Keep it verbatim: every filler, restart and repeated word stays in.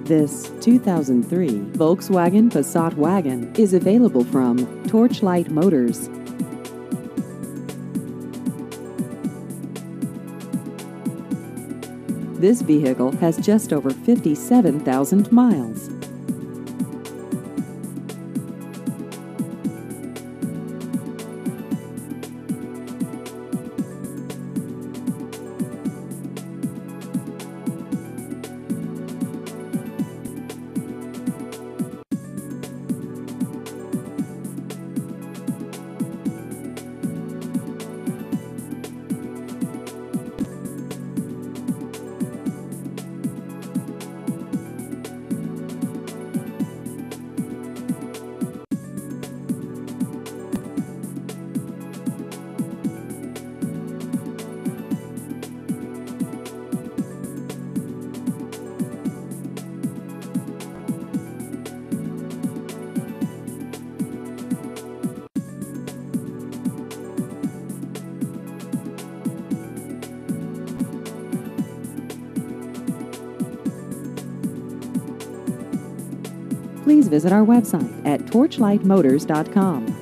This two thousand three Volkswagen Passat Wagon is available from Torchlight Motors. This vehicle has just over fifty-seven thousand miles. Please visit our website at torchlight motors dot com.